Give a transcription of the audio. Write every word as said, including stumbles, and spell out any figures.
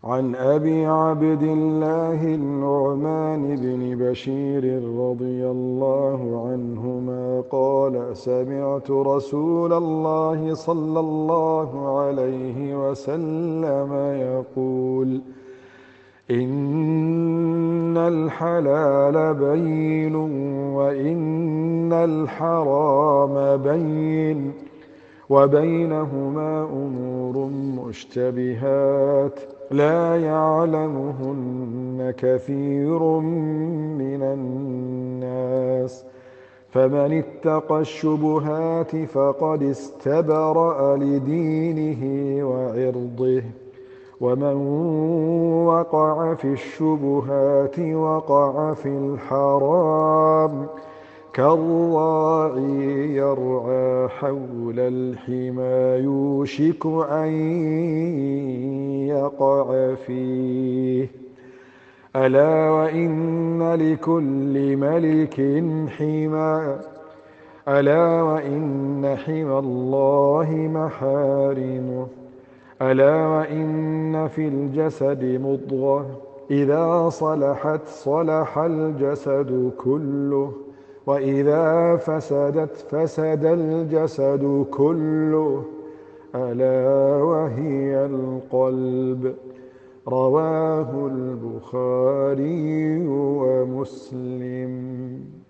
عن أبي عبد الله النعمان بن بشير رضي الله عنهما قال: سمعت رسول الله صلى الله عليه وسلم يقول: إن الحلال بين وإن الحرام بين وبينهما أمور مشتبهات لا يعلمهن كثير من الناس، فمن اتقى الشبهات فقد استبرأ لدينه وعرضه، ومن وقع في الشبهات وقع في الحرام، كالراعي يرعى حول الحمى يوشك أن يقع فيه. ألا وإن لكل ملك حمى، ألا وإن حمى الله محارمه، ألا وإن في الجسد مضغة إذا صلحت صلح الجسد كله، وإذا فسدت فسد الجسد كله، ألا وهي القلب. رواه البخاري ومسلم.